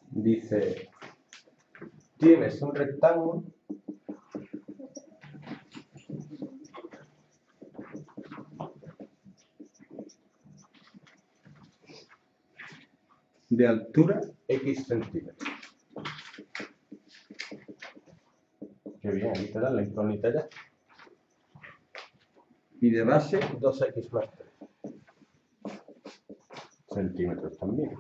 dice, tienes un rectángulo de altura X centímetros. Qué bien, aquí te dan la incógnita ya. Y de base 2x más 3 centímetros también.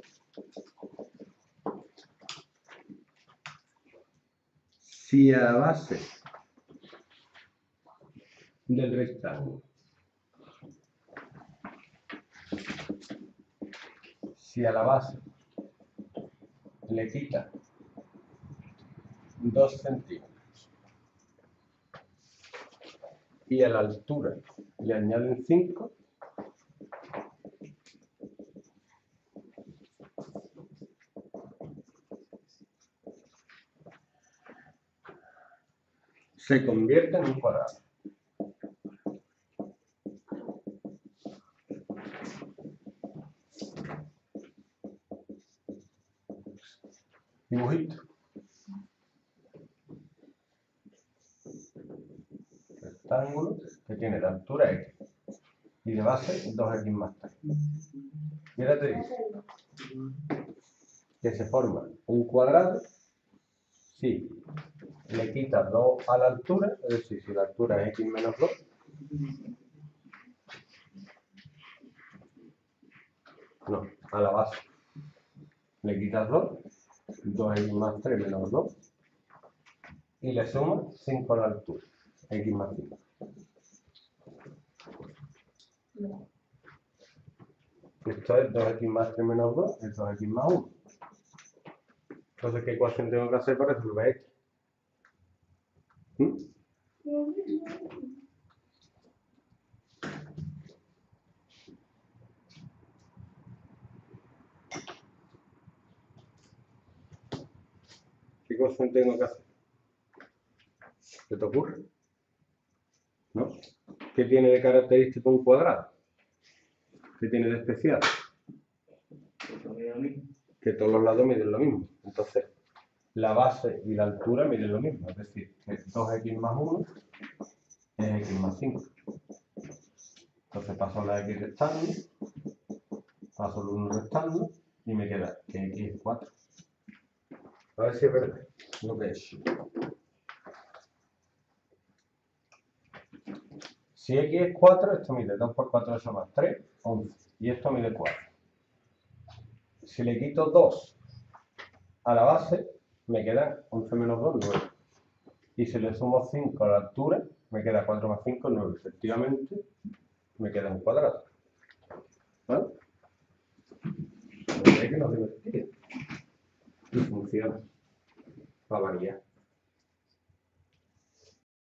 Si a la base del rectángulo, si a la base le quita 2 centímetros y a la altura le añaden 5, se convierte en un cuadrado. Dibujito. Rectángulo que tiene de altura X y de base 2x más 3. Y ahora te dice que se forma un cuadrado si le quitas 2 a la altura, es decir, si la altura es X menos 2, no, a la base le quitas 2, 2x más 3 menos 2, y le sumas 5 a la altura, X más 5. Esto es 2x más 3 menos 2, es 2x más 1. Entonces, ¿qué ecuación tengo que hacer para resolver esto? ¿Qué ecuación tengo que hacer? ¿Qué te ocurre? ¿No? ¿Qué tiene de característico un cuadrado? ¿Qué tiene de especial? Que todos los lados miden lo mismo. Entonces, la base y la altura miden lo mismo. Es decir, que 2x más 1 es x más 5. Entonces paso la x restando, paso el 1 restando y me queda que x es 4. A ver si es verdad lo que es. Si x es 4, esto mide 2 por 4, eso más 3, 11. Y esto mide 4. Si le quito 2 a la base, me queda 11 menos 2, 9. Y si le sumo 5 a la altura, me queda 4 más 5, 9. Efectivamente, me queda un cuadrado. ¿Vale? Pero que nos divertiría. Y funciona. Va a variar.